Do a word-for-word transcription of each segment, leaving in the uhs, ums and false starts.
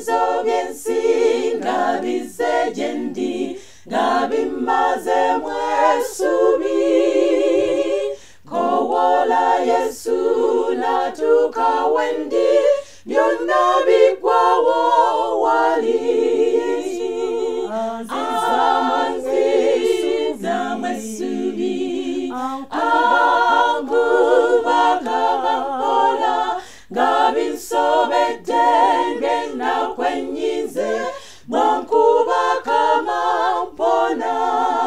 Ebigezo byensi nga bize gyendi nga bimaze mwesubi kowola Yesu natuka wendi byonna bigwawo wali Anziza mwesubi Ankuba kabakola ngabinsobedde ngenda kwenyize mwankuba kama mpona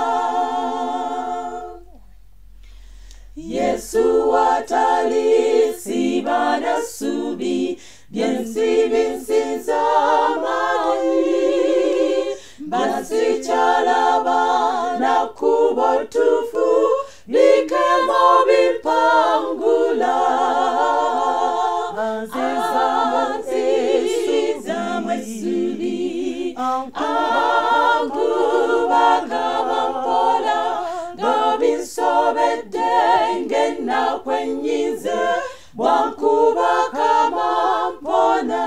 Yesu watali sibana subi byensi binsinza mani basi chalaba na kubotufu bikemo bipangula Anziza mwesubi Ankuba kabakola ngabinsobedde ngenda kwenyize mwankuba kama mpona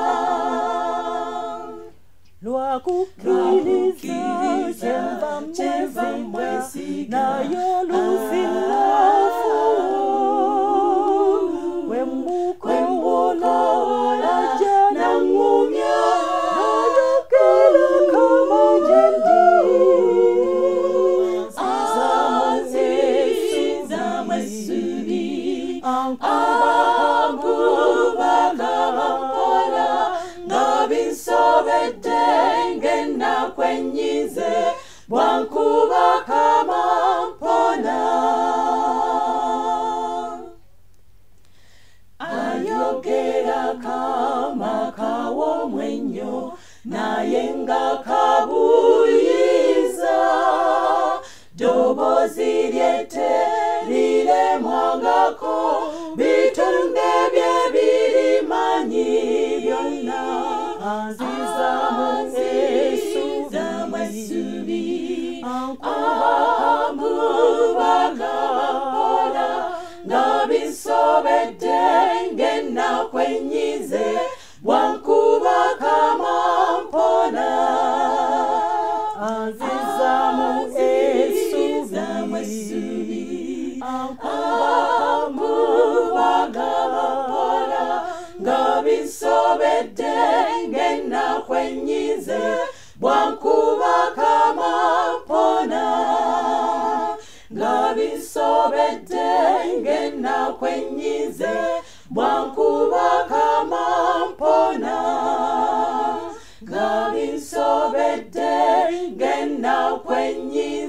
Lwakukiriza cheva mwesiga nayo luzilafu Wembukola jana ngumya Ayokela kama jendi Anziza mwesubi Ankuba kabakola ngabinsobedde ngenda kwenyize bwankuba kama mpona ayogera kama kawo mwenyo naye nga kabuyiza dobozi lyeterire mwangako bitonde bye birimanyi byonna Anziza mwesubi Ankuba kabakola ngabinsobedde ngenda kwenyize bwankuba kama mpona Anziza mwesubi Ankuba kabakola ngabinsobedde ngenda kwenyize bwankuba kama mpona ngabinsobedde ngenda kwenyize bwankuba kama mpona ngabinsobedde ngenda kwenyize